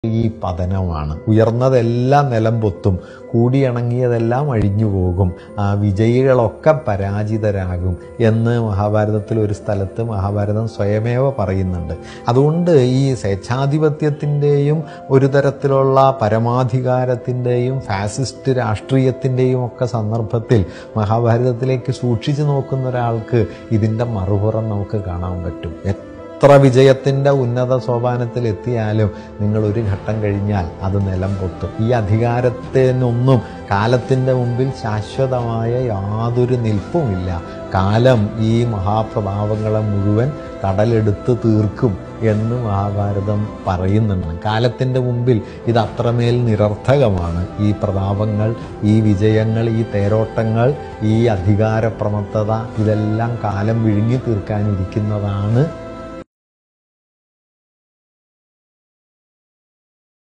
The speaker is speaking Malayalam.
ഈ പതനമാണ്. ഉയർന്നതെല്ലാം നിലം പൊത്തും, കൂടിയിണങ്ങിയതെല്ലാം അഴിഞ്ഞു പോകും, വിജയികളൊക്കെ പരാജിതരാകും എന്ന് മഹാഭാരതത്തിൽ ഒരു സ്ഥലത്ത് മഹാഭാരതം സ്വയമേവ പറയുന്നുണ്ട്. അതുകൊണ്ട് ഈ സ്വേച്ഛാധിപത്യത്തിൻ്റെയും ഒരു തരത്തിലുള്ള പരമാധികാരത്തിൻ്റെയും ഫാസിസ്റ്റ് രാഷ്ട്രീയത്തിൻ്റെയും ഒക്കെ സന്ദർഭത്തിൽ മഹാഭാരതത്തിലേക്ക് സൂക്ഷിച്ചു നോക്കുന്ന ഒരാൾക്ക് ഇതിൻ്റെ മറുപുറം നമുക്ക് കാണാൻ പറ്റും. എത്ര വിജയത്തിൻ്റെ ഉന്നത സോപാനത്തിൽ എത്തിയാലും നിങ്ങൾ ഒരു ഘട്ടം കഴിഞ്ഞാൽ അത് നിലം പൊത്തും. ഈ അധികാരത്തിനൊന്നും കാലത്തിൻ്റെ മുമ്പിൽ ശാശ്വതമായ യാതൊരു നിൽപ്പുമില്ല. കാലം ഈ മഹാപ്രതാപങ്ങളെ മുഴുവൻ കടലെടുത്ത് തീർക്കും എന്ന് മഹാഭാരതം പറയുന്നുണ്ട്. കാലത്തിൻ്റെ മുമ്പിൽ ഇത് അത്രമേൽ നിരർത്ഥകമാണ്. ഈ പ്രതാപങ്ങൾ, ഈ വിജയങ്ങൾ, ഈ തേരോട്ടങ്ങൾ, ഈ അധികാരപ്രമത്തത, ഇതെല്ലാം കാലം വിഴുങ്ങി തീർക്കാനിരിക്കുന്നതാണ്